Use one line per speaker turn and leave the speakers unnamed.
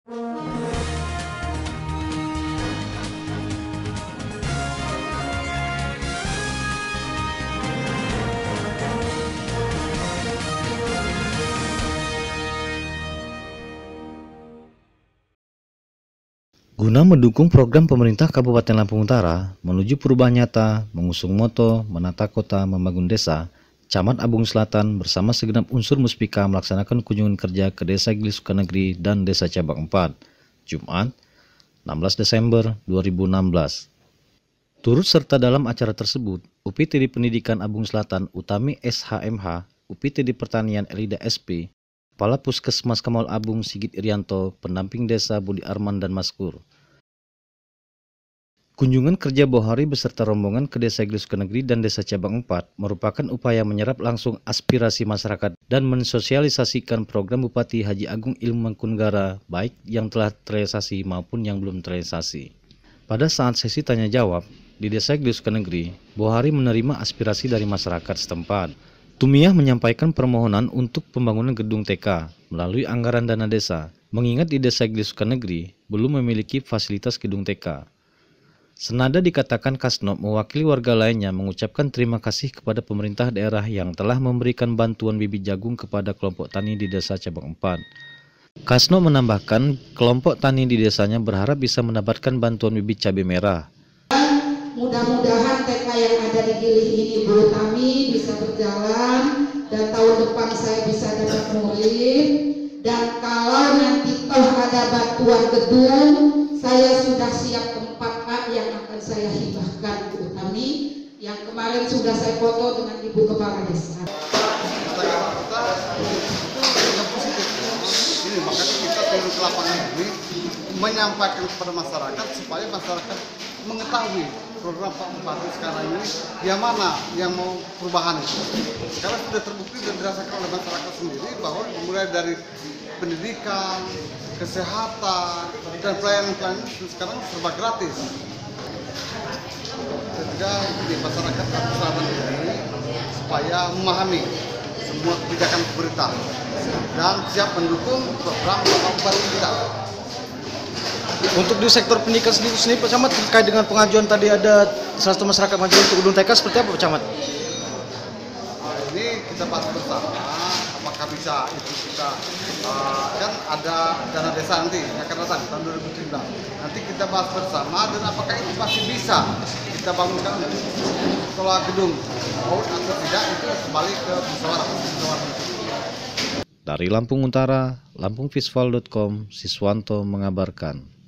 Guna mendukung program pemerintah Kabupaten Lampung Utara menuju perubahan nyata, mengusung moto menata kota membangun desa, Camat Abung Selatan bersama segenap unsur Muspika melaksanakan kunjungan kerja ke Desa Gili Sukanegeri dan Desa Cabang 4, Jumat, 16 Desember 2016. Turut serta dalam acara tersebut, UPTD Pendidikan Abung Selatan Utami SHMH, UPTD Pertanian Elida SP, Kepala Puskesmas Kamal Abung Sigit Irianto, pendamping desa Budi Arman dan Maskur. Kunjungan kerja Bohari beserta rombongan ke Desa Gili Sukanegeri dan Desa Cabang 4 merupakan upaya menyerap langsung aspirasi masyarakat dan mensosialisasikan program Bupati Haji Agung Ilmu Mangkunegara baik yang telah terrealisasi maupun yang belum terrealisasi. Pada saat sesi tanya jawab di Desa Gili Sukanegeri, Bohari menerima aspirasi dari masyarakat setempat. Tumiah menyampaikan permohonan untuk pembangunan gedung TK melalui anggaran dana desa, mengingat di Desa Gili Sukanegeri belum memiliki fasilitas gedung TK. Senada dikatakan Kasno mewakili warga lainnya mengucapkan terima kasih kepada pemerintah daerah yang telah memberikan bantuan bibit jagung kepada kelompok tani di Desa Cabang 4. Kasno menambahkan kelompok tani di desanya berharap bisa mendapatkan bantuan bibit cabai merah.
Mudah-mudahan TK yang ada di Gili ini Bu Tami bisa berjalan dan tahun depan saya bisa dapat murid, dan kalau nanti toh ada bantuan gedung, saya sudah siap tempat Pak yang akan saya hibahkan Bu Tami, yang kemarin sudah saya foto dengan Ibu Kepala Desa.
Ini makanya kita turun ke lapangan ini menyampaikan kepada masyarakat supaya masyarakat mengetahui program Pak Bupati sekarang ini yang mana yang mau perubahan itu. Sekarang sudah terbukti dan dirasakan oleh masyarakat sendiri bahwa mulai dari pendidikan, kesehatan, dan pelayanan sekarang serba gratis. Ketiga, di masyarakat Selatan ini supaya memahami semua kebijakan pemerintah dan siap mendukung program Bapak Bupati kita.
Untuk di sektor pendidikan sendiri Pak Camat, terkait dengan pengajuan tadi ada salah satu masyarakat maju untuk gedung TK, seperti apa Pak Camat?
Ini kita bahas bersama apakah bisa itu kita kan ada dana desa nanti yang akan datang tahun 2017. Nanti kita bahas bersama dan apakah itu masih bisa kita bangunkan sekolah gedung atau tidak, itu kembali ke musyawarah.
Dari Lampung Utara, lampungvisual.com, Siswanto mengabarkan.